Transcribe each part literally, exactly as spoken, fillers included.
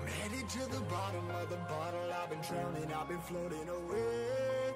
Headed to the bottom of the bottle, I've been drowning, I've been floating away.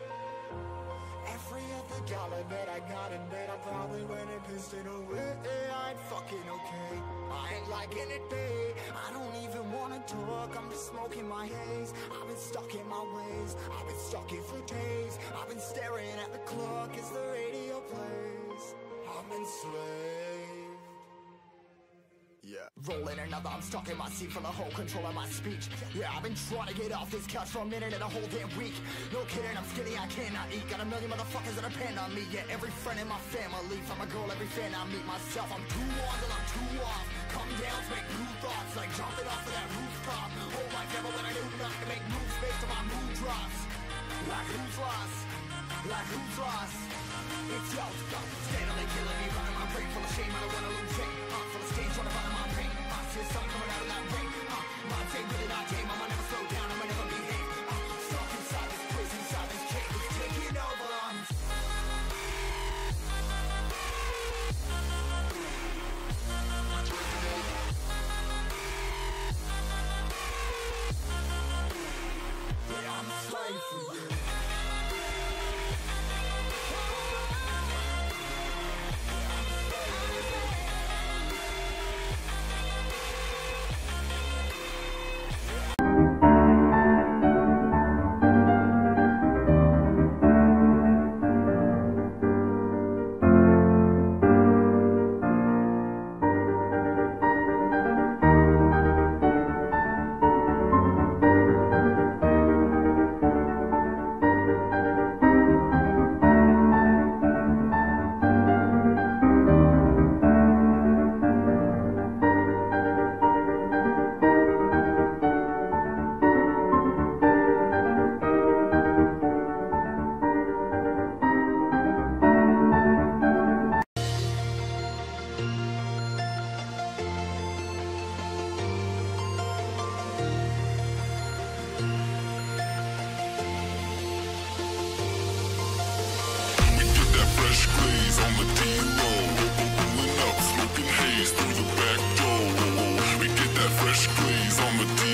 Every other dollar that I got in bed, I probably went and pissed it away. I ain't fucking okay, I ain't liking it, babe. I don't even wanna talk, I'm just smoking my haze. I've been stuck in my ways, I've been stuck in for days. I've been staring at the clock as the radio plays. I'm enslaved. Yeah. Rolling another, I'm stuck in my seat for the whole control of my speech. Yeah, I've been trying to get off this couch for a minute and a whole damn week. No kidding, I'm skinny, I cannot eat. Got a million motherfuckers that depend on me. Yeah, every friend in my family. From a girl, every fan I meet myself. I'm too on till I'm too off. Come down to make new thoughts, like jumping off of that rooftop. Whole life never when I do nothing to make moves based on my mood drops. Like who's lost? Like who's lost? It's yo, steadily killing me, running my brain full of shame. I don't wanna lose it. Uh, full of stage, trying to find my pain. I see the sun coming out of that rain. Uh, my day really not tame. I'ma never slow down. I'ma never behave. Uh, stuck inside this prison, inside this cage, it's taking over. I'm yeah, I'm a slave for you. On the D-Roll, pulling up, smoking haze through the back door. We get that fresh glaze on the D-Roll.